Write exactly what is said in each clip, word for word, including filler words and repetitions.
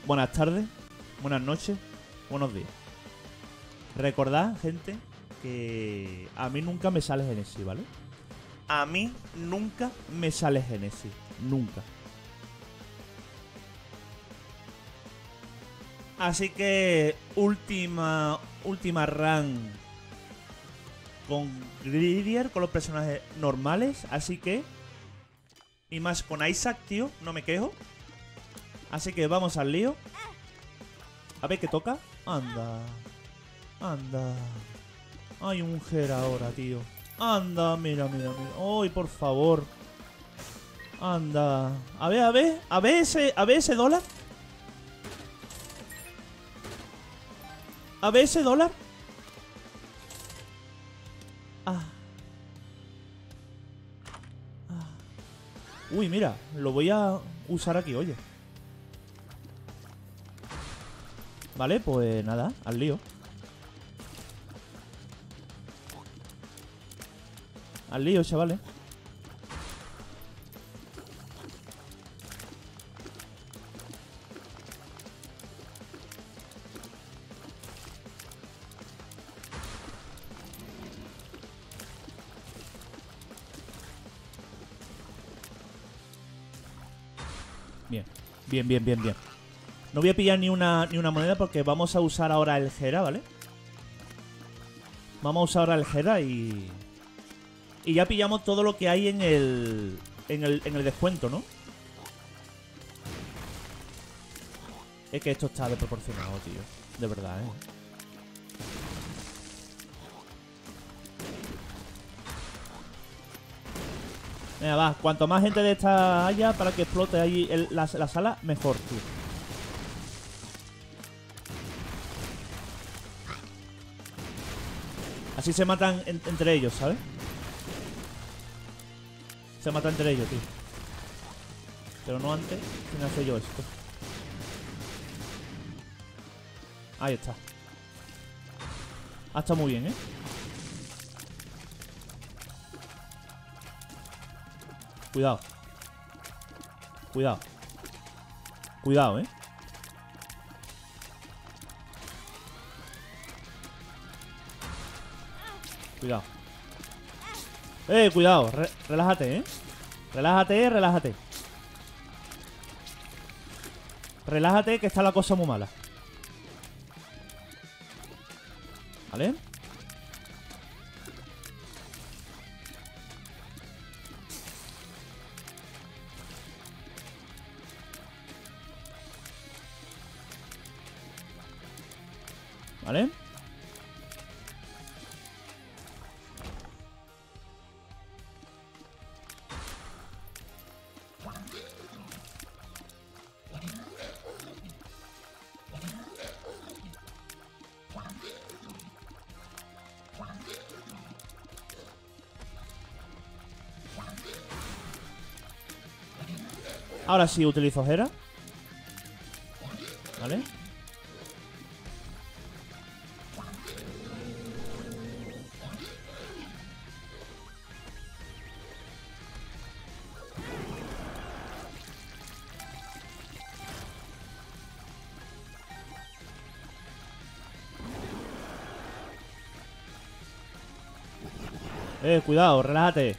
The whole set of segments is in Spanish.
buenas tardes, buenas noches, buenos días. Recordad, gente, que a mí nunca me sale Genesis, ¿vale? A mí nunca me sale Genesis. Nunca. Así que última última run con Gridier, con los personajes normales. Así que, y más con Isaac, tío, no me quejo. Así que vamos al lío. A ver qué toca. Anda. Anda. Hay un Ger ahora, tío. Anda, mira, mira, mira. ¡Ay, por favor! Anda. A ver, a ver. A ver ese, a ver ese dólar. A ver ese dólar. Ah. Ah. Uy, mira. Lo voy a usar aquí, oye. Vale, pues nada. Al lío. Al lío, chavales. Bien, bien, bien, bien, bien. No voy a pillar ni una, ni una moneda porque vamos a usar ahora el Gera, ¿vale? Vamos a usar ahora el Gera y... Y ya pillamos todo lo que hay en el, en el en el descuento, ¿no? Es que esto está desproporcionado, tío. De verdad, ¿eh? Venga, va. Cuanto más gente de esta haya para que explote ahí el, la, la sala, mejor, tío. Así se matan en, entre ellos, ¿sabes? Se mata entre ellos, tío. Pero no antes, sin hacer yo esto. Ahí está. Ah, está muy bien, ¿eh? Cuidado. Cuidado. Cuidado, ¿eh? Cuidado. Eh, cuidado, Re relájate, eh. Relájate, relájate. Relájate, que está la cosa muy mala. ¿Vale? ¿Vale? Ahora sí utilizo Gera. ¿Vale? Eh, cuidado, relájate.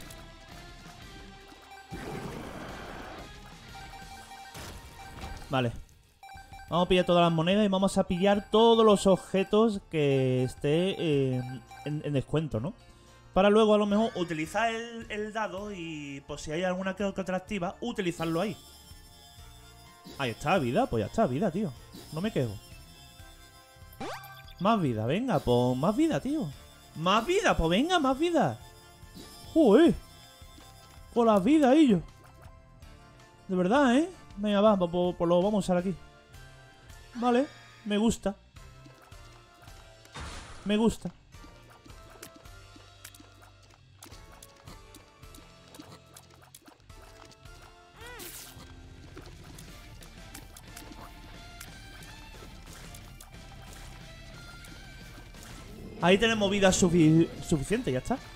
Vale. Vamos a pillar todas las monedas y vamos a pillar todos los objetos que esté eh, en, en descuento, ¿no? Para luego a lo mejor utilizar el, el dado y pues si hay alguna que otra activa, utilizarlo ahí. Ahí está, vida, pues ya está, vida, tío. No me quejo. Más vida, venga, pues más vida, tío. Más vida, pues venga, más vida. Joder. Con las vidas, ellos. De verdad, ¿eh? Venga, va, pues, pues, pues lo vamos a usar aquí. Vale, me gusta. Me gusta. Ahí tenemos vida sufi suficiente, ya está.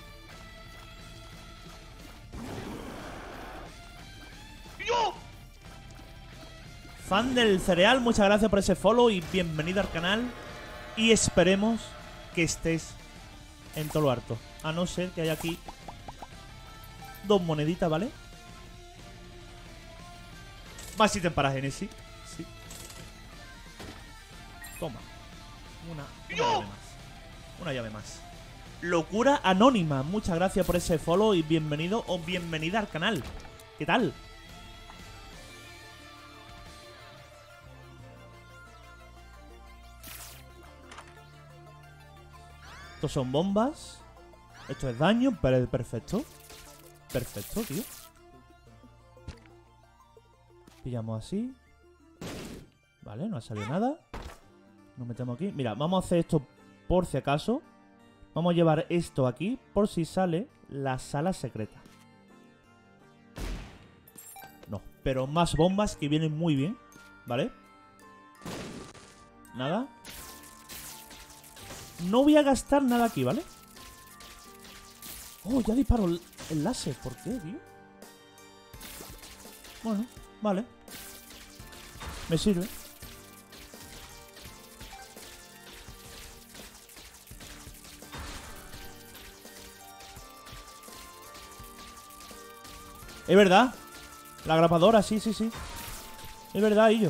Fan del cereal, muchas gracias por ese follow y bienvenido al canal. Y esperemos que estés en todo lo harto. A no ser que haya aquí dos moneditas, ¿vale? Más ítem para Genesis. Sí. Toma. Una, una llave más. Una llave más. Locura Anónima, muchas gracias por ese follow y bienvenido o bienvenida al canal. ¿Qué tal? Estos son bombas. Esto es daño, pero perfecto. Perfecto, tío. Pillamos así. Vale, no ha salido nada. Nos metemos aquí. Mira, vamos a hacer esto por si acaso. Vamos a llevar esto aquí por si sale la sala secreta. No, pero más bombas que vienen muy bien. ¿Vale? Nada. No voy a gastar nada aquí, ¿vale? Oh, ya disparo el, el láser. ¿Por qué, tío? Bueno, vale. Me sirve. Es verdad. La grapadora, sí, sí, sí. Es verdad, y yo.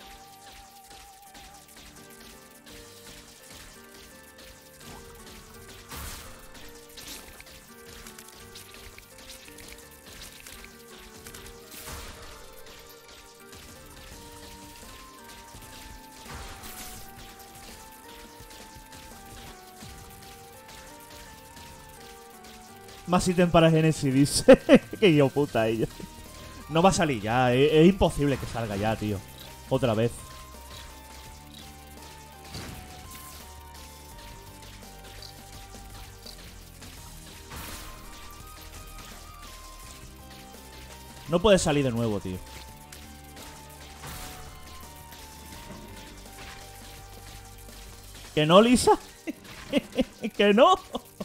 Más ítem para Genesis, dice. Que yo puta ellos. No va a salir ya, es, es imposible que salga ya, tío. Otra vez. No puede salir de nuevo, tío. ¿Que no, Lisa? ¿Que no?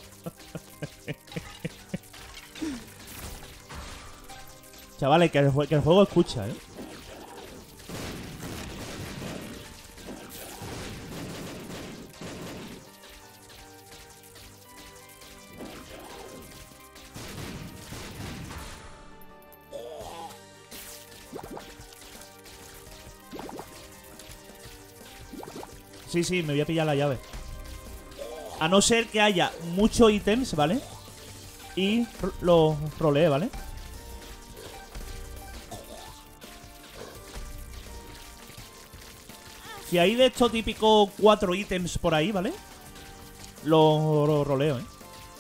Chavales, que el, que el juego escucha, ¿eh? Sí, sí, me voy a pillar la llave. A no ser que haya muchos ítems, ¿vale? Y los rolee, ¿vale? Si hay de estos típicos cuatro ítems por ahí, ¿vale? Lo, lo roleo, ¿eh?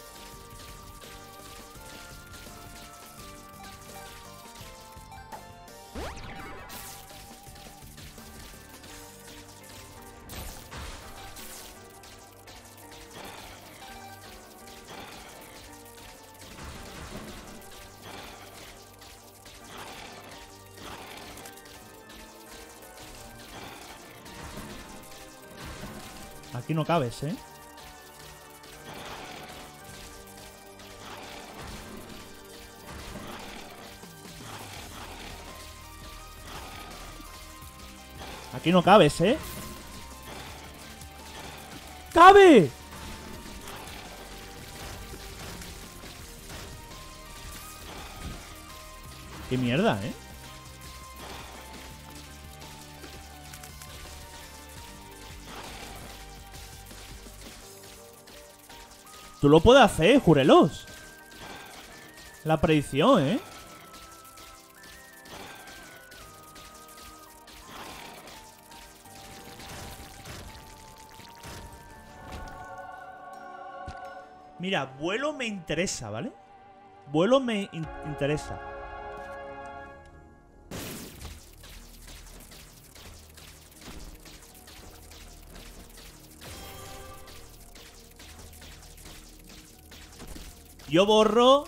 Aquí no cabes, ¿eh? Aquí no cabes, ¿eh? ¡Cabe! ¡Qué mierda, eh! Tú lo puedes hacer, júrelos. La predicción, ¿eh? Mira, vuelo me interesa, ¿vale? Vuelo me in- interesa. Yo borro...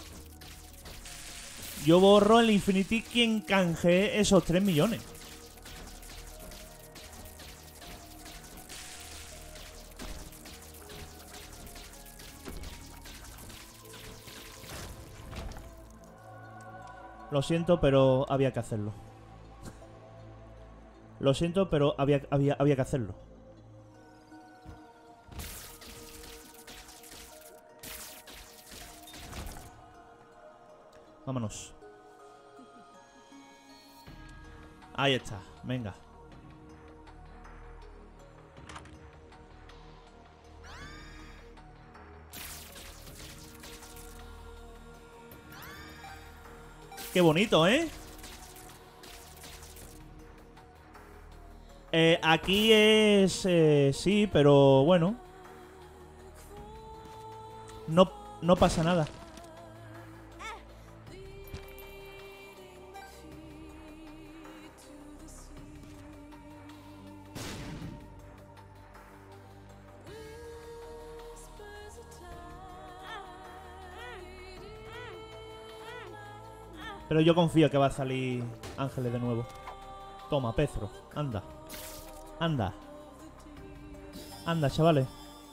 Yo borro el Infinity quien canjee esos tres millones. Lo siento, pero había que hacerlo. Lo siento, pero había, había, había que hacerlo. Vámonos. Ahí está, venga. Qué bonito, ¿eh? Eh, aquí es... Eh, sí, pero bueno. No, no pasa nada. Pero yo confío que va a salir Ángeles de nuevo. Toma, Pezro. Anda. Anda. Anda, chavales.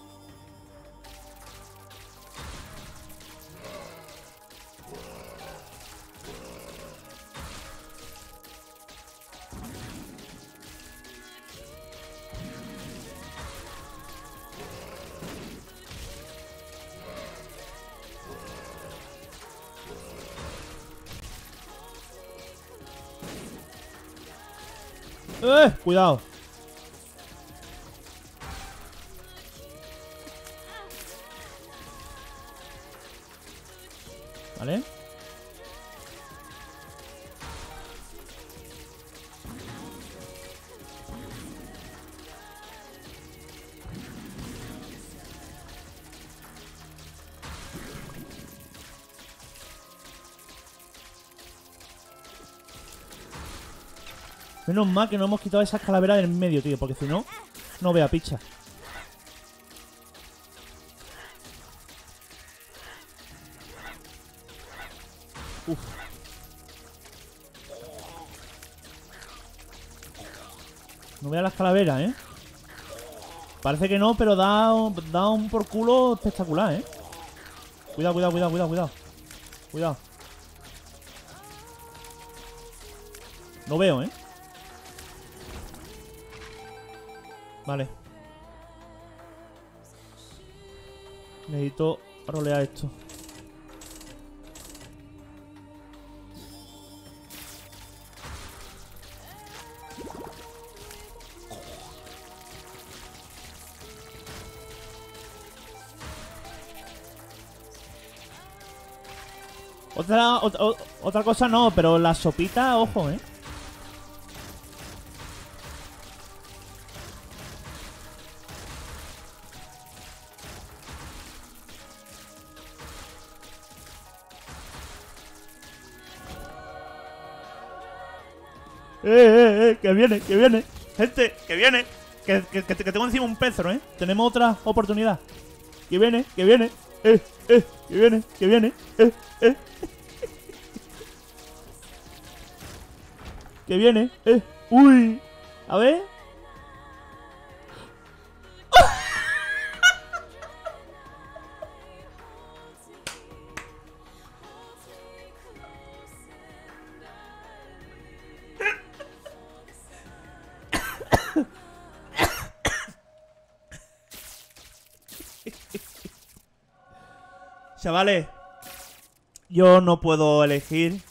¡Eh! Cuidado. ¿Vale? Menos mal que no hemos quitado esas calaveras del medio, tío, porque si no, no vea picha. Uf. No vea las calaveras, ¿eh? Parece que no, pero da, da un por culo espectacular, ¿eh? Cuidado, cuidado, cuidado, cuidado, cuidado. Cuidado. No veo, ¿eh? Vale. Necesito rolear esto. Otra, otra, otra cosa no, pero la sopita, ojo, ¿eh? Eh, eh, eh, que viene, que viene. Gente, que viene. Que, que, que, que tengo encima un Pezro, ¿eh? Tenemos otra oportunidad. Que viene, que viene. Eh, eh, que viene, que viene. Eh, eh. Que viene, eh. Uy. A ver. Chavales, yo no puedo elegir.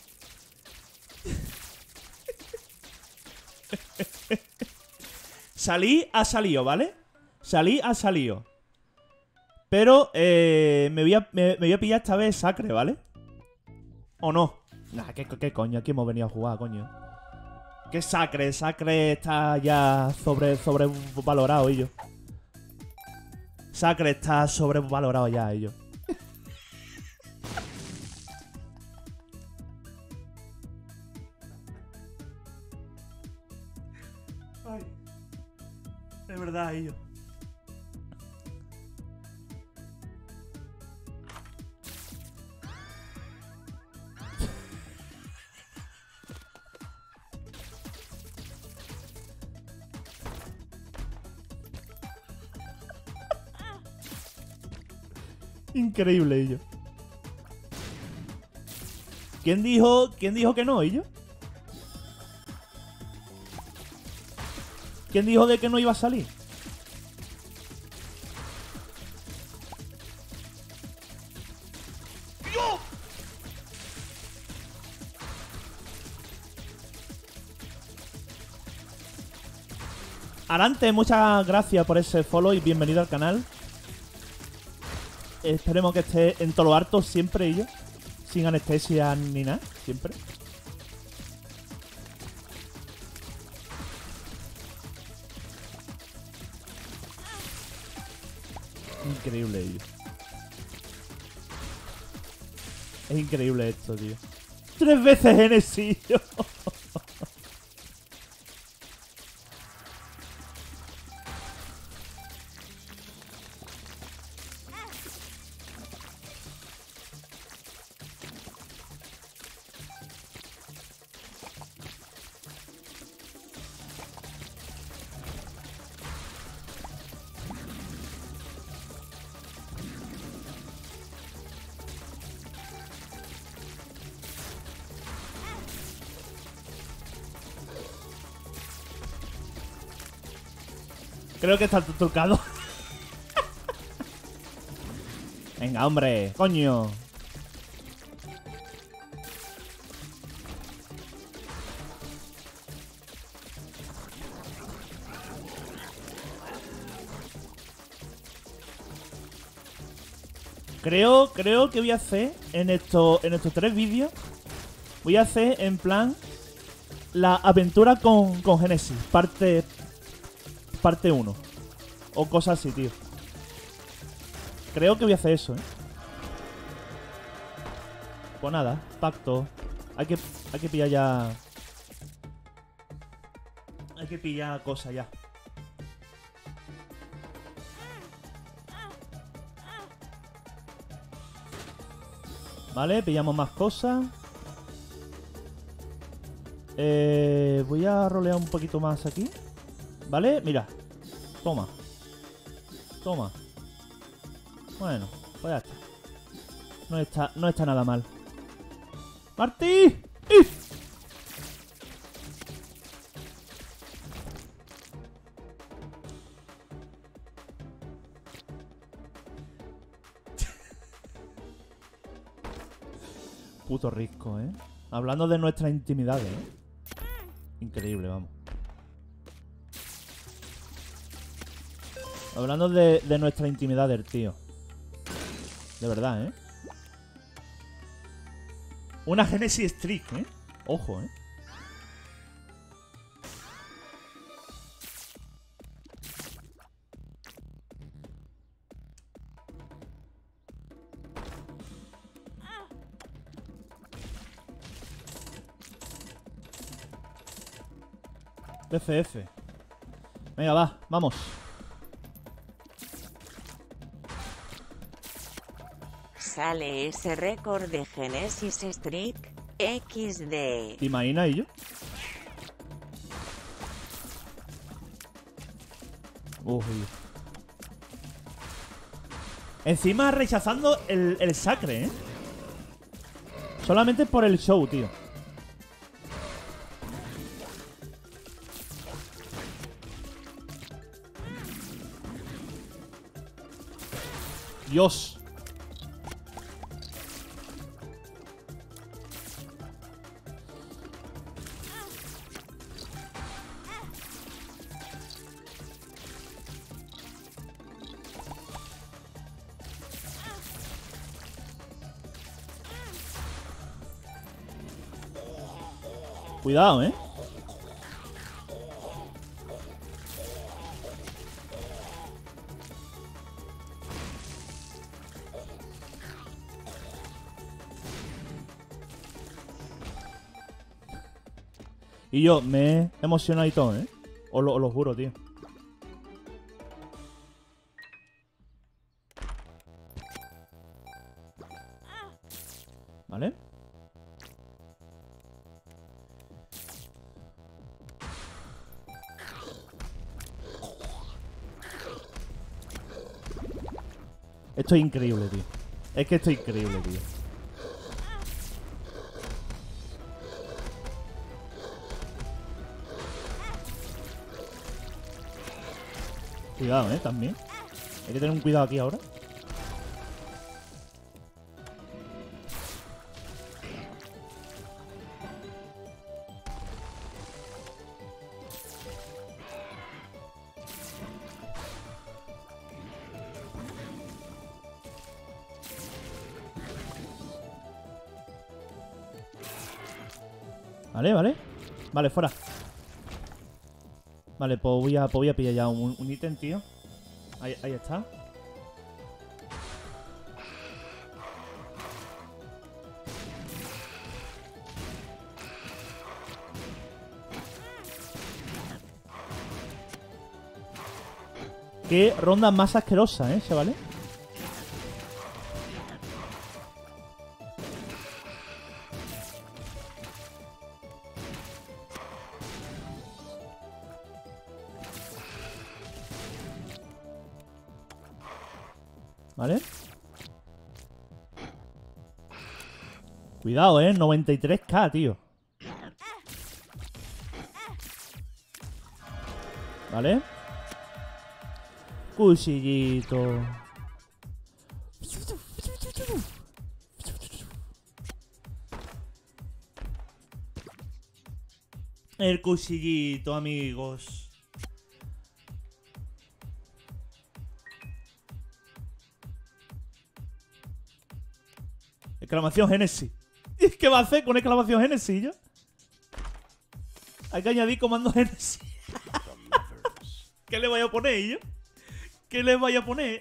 Salí, ha salido, ¿vale? Salí, ha salido. Pero eh, me, voy a, me, me voy a pillar esta vez Sacre, ¿vale? ¿O no? Nah, ¿qué, qué coño? Aquí hemos venido a jugar, coño. ¿Qué Sacre? Sacre está ya sobre, sobrevalorado, ellos. Sacre está sobrevalorado ya, ellos. Ay, es verdad, ellos. Increíble, ellos. ¿Quién dijo, quién dijo que no, ellos? ¿Quién dijo de que no iba a salir? Arante, muchas gracias por ese follow y bienvenido al canal. Esperemos que esté en todo lo harto siempre y yo. Sin anestesia ni nada, siempre. Increíble, tío. Es increíble esto, tío. Tres veces Genesis, tío. Creo que está trucado. Venga, hombre. Coño. Creo, creo que voy a hacer en, esto, en estos tres vídeos. Voy a hacer en plan la aventura con, con Genesis. Parte... Parte uno. O cosas así, tío. Creo que voy a hacer eso, ¿eh? Pues nada, pacto. Hay que, hay que pillar ya... Hay que pillar cosas ya. Vale, pillamos más cosas. Eh, voy a rolear un poquito más aquí. ¿Vale? Mira. Toma. Toma. Bueno, pues ya está. No está, no está nada mal. ¡Martí! ¡If! Puto risco, ¿eh? Hablando de nuestras intimidades, ¿eh? Increíble, vamos. Hablando de, de nuestra intimidad del tío. De verdad, ¿eh? Una Genesis Streak, ¿eh? Ojo, ¿eh? B F F. Venga, va, vamos. Sale ese récord de Genesis Streak equis de. ¿Te imaginas, y yo? Uy. Encima rechazando el, el sacre, ¿eh? Solamente por el show, tío. Dios. Cuidado, ¿eh? Y yo me he emocionado y todo, ¿eh? Os lo, os lo juro, tío. ¿Vale? Esto es increíble, tío. Es que esto es increíble, tío. Cuidado, eh, también. Hay que tener un cuidado aquí ahora. Vale, vale. Vale, fuera. Vale, pues voy a, pues voy a pillar ya un, un ítem, tío. Ahí, ahí está. Qué ronda más asquerosa, ¿eh, chavales? ¿Vale? Cuidado, eh. noventa y tres K, tío. ¿Vale? Cuchillito. El cuchillito, amigos. Exclamación Genesis. ¿Qué va a hacer con exclamación Genesis yo? Hay que añadir comando Genesis. ¿Qué le voy a poner yo? ¿Qué le voy a poner?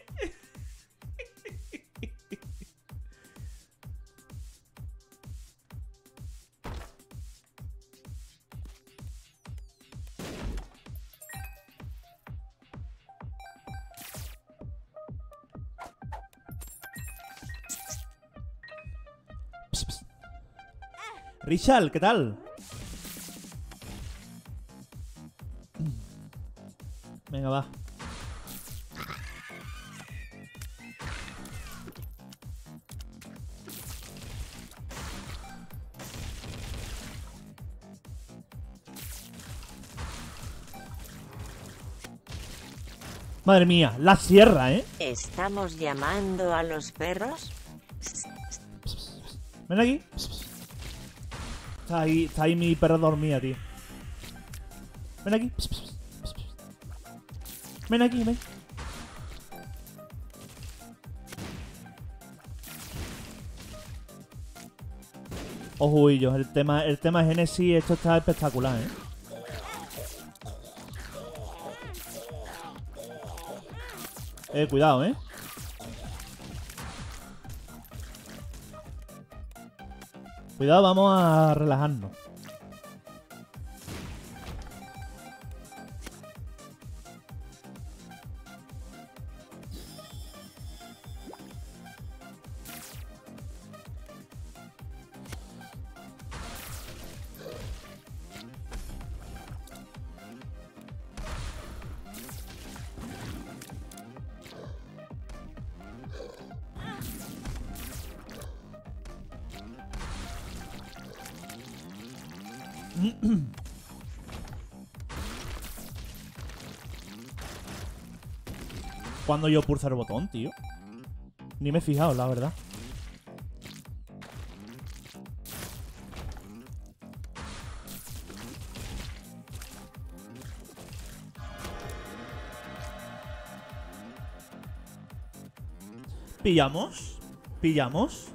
Richard, ¿qué tal? Venga, va. Madre mía, la sierra, ¿eh? ¿Estamos llamando a los perros? Ven aquí. Está ahí, está ahí mi perro dormida, tío. Ven aquí. Ven aquí, ven. Ojo, y yo, el tema, el tema de Genesis, esto está espectacular, ¿eh? Eh, cuidado, ¿eh? Cuidado, vamos a relajarnos. Cuando yo pulsar el botón, tío. Ni me he fijado, la verdad. ¿Pillamos? ¿Pillamos?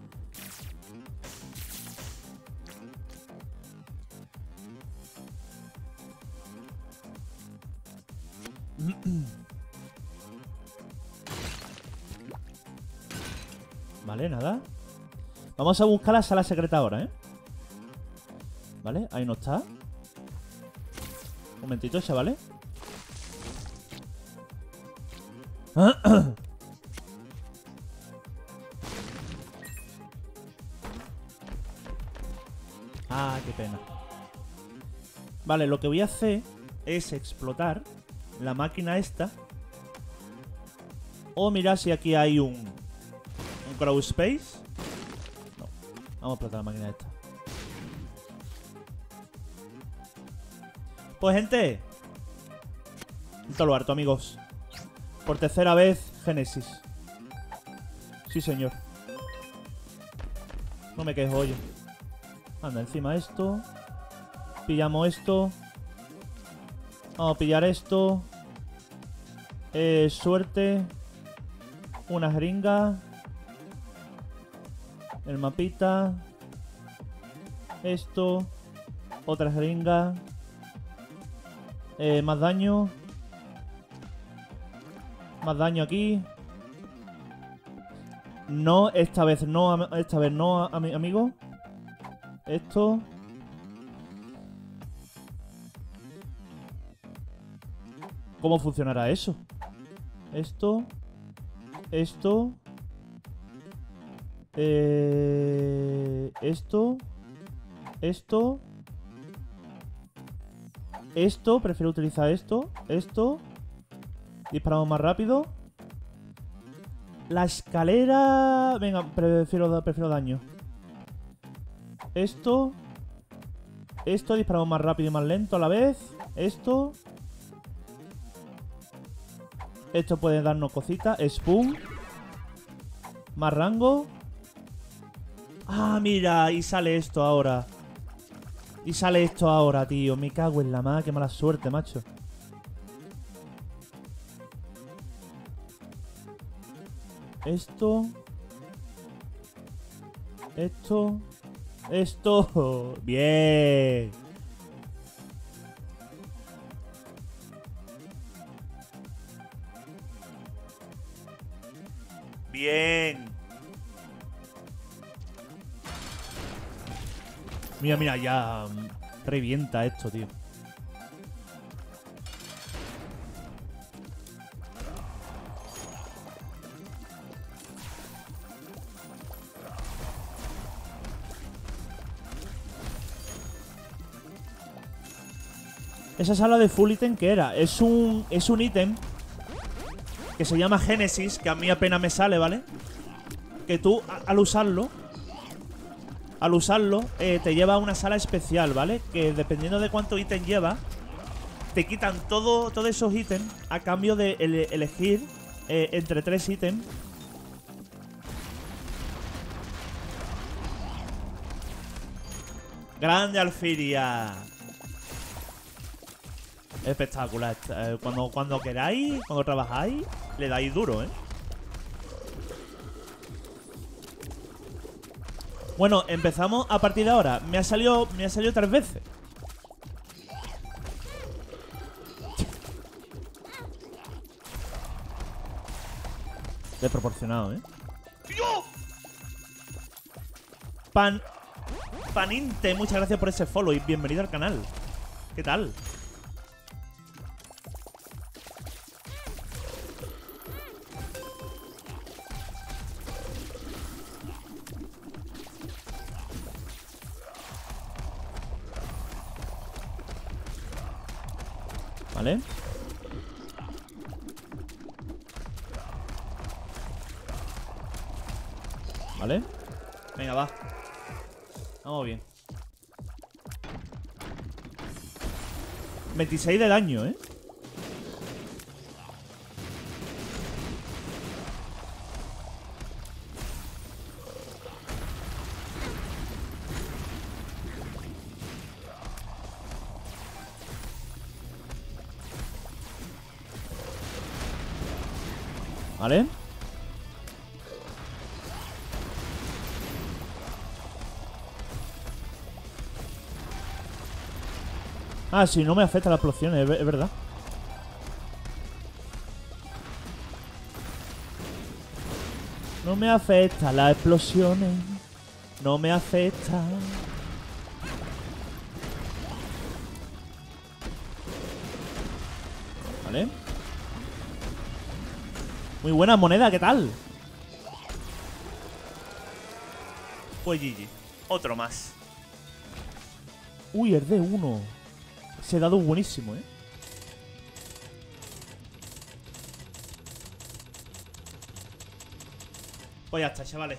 Vale, nada. Vamos a buscar la sala secreta ahora, ¿eh? Vale, ahí no está. Un momentito, chavales. Ah, qué pena. Vale, lo que voy a hacer es explotar la máquina esta. O mirar si aquí hay un... un Crow Space. No, vamos a explotar la máquina esta. Pues gente, todo lo harto, amigos. Por tercera vez, Génesis. Sí, señor. No me quejo, oye. Anda, encima esto. Pillamos esto. Vamos a pillar esto. Eh, suerte. Una jeringa. El mapita. Esto. Otra jeringa. Eh, más daño. Más daño aquí. No, esta vez no, esta vez no, ami- amigo. Esto. ¿Cómo funcionará eso? Esto. Esto. Eh, esto. Esto. Esto. Prefiero utilizar esto. Esto. Disparamos más rápido. La escalera... Venga, prefiero, prefiero daño. Esto. Esto, disparamos más rápido y más lento a la vez. Esto. Esto puede darnos cositas. Spoon. Más rango. Ah, mira, y sale esto ahora. Y sale esto ahora, tío. Me cago en la mar, qué mala suerte, macho. Esto. Esto. Esto. Bien. Bien. Mira, mira, ya mm, revienta esto, tío. Esa sala de full item, ¿qué era? Es un es un ítem que se llama Génesis, que a mí apenas me sale, ¿vale? Que tú, a- al usarlo, al usarlo, eh, te lleva a una sala especial, ¿vale? Que dependiendo de cuánto ítem lleva, te quitan todo, todos esos ítems a cambio de ele- elegir eh, entre tres ítems. Grande Alfiria. Espectacular. Eh, Cuando, cuando queráis, cuando trabajáis, le dais duro, ¿eh? Bueno, empezamos a partir de ahora. Me ha salido, me ha salido tres veces. Desproporcionado, ¿eh? Pan... Paninte, muchas gracias por ese follow y bienvenido al canal. ¿Qué tal? Vale. Vale. Venga, va. Vamos bien. veintiséis de daño, ¿eh? Vale. Ah, sí, no me afecta la explosión, es, es verdad. No me afecta las explosiones. No me afecta. Vale. Muy buena moneda, ¿qué tal? Pues G G. Otro más. Uy, el D uno. Ese dado buenísimo, ¿eh? Pues ya está, chavales.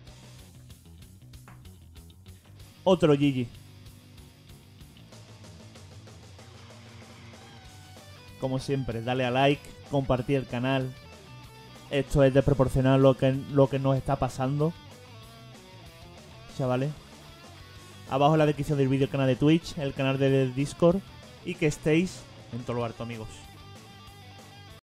Otro G G. como siempre, dale a like, compartir el canal. Esto es desproporcional lo que, lo que nos está pasando, chavales. Abajo en la descripción del vídeo el canal de Twitch, el canal de Discord, y que estéis en todo lo alto, amigos.